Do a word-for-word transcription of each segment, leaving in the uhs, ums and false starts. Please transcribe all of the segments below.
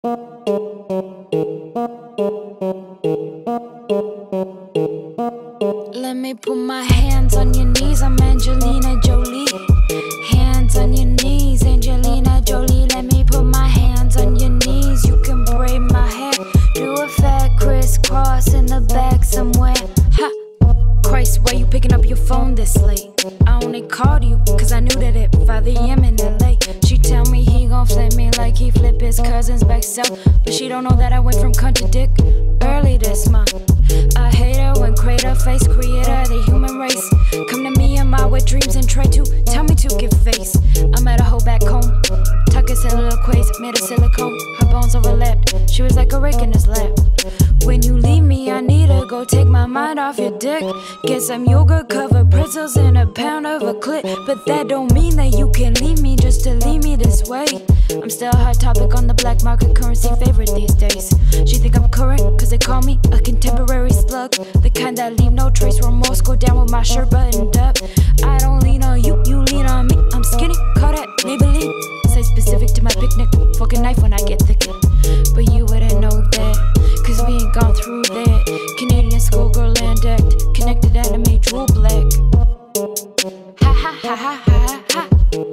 Let me put my hands on your knees, I'm Angelina Jolie. Hands on your knees, Angelina Jolie. Let me put my hands on your knees. You can braid my hair, do a fat crisscross in the back somewhere. Ha! Christ, why you picking up your phone this late? I only called you cause I knew that at five A M in L A she tell me he gon' flip me like he flip his cousins back south. But she don't know that I went from cunt to dick early this month. I hate her when crater face creator the human race come to me in my wet dreams and try to tell me to give face. I met a hoe back home, tuck his soliloquies, made of silicone, her bones overlapped. She was like a rake in his lap. When you leave me, I need to go take my mind off your dick. Get some yogurt covered pretzels and a pound of a clit. But that don't mean that you can leave me just to leave me this way. I'm still a hot topic on the black market, currency favorite these days. She think I'm current cause they call me a contemporary slug, the kind that leave no trace remorse, go down with my shirt buttoned up. I don't lean on you, you lean on me. I'm skinny, call that Maybelline. Say specific to my picnic, fucking knife when I get thicker. But you wouldn't know that, cause we ain't gone through that. Canadian schoolgirl land act, connected anime, drool black. Ha ha ha ha ha ha.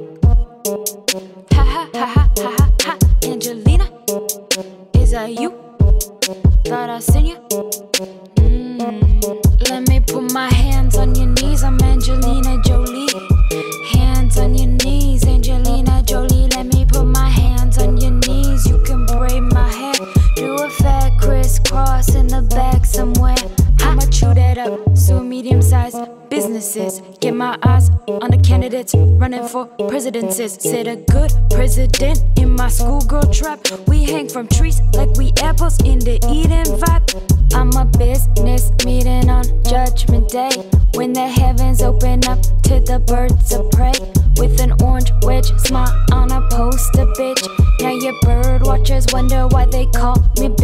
Ha ha ha ha ha ha. Angelina, is that you? Thought I seen you. Mm. Let me put my hands on your knees, I'm Angelina Jolie. Hands on your knees, Angelina Jolie. Let me put my hands on your knees. You can braid my hair, do a fat crisscross in the back somewhere. I'ma chew that up, sue medium-sized businesses. Get my eyes on the candidates running for presidencies. Said a good president in my schoolgirl trap. We hang from trees like we apples in the Eden vibe. I'm a business meeting on Judgment Day, when the heavens open up to the birds of prey. With an orange wedge smile on a poster, bitch. Now your bird watchers wonder why they call me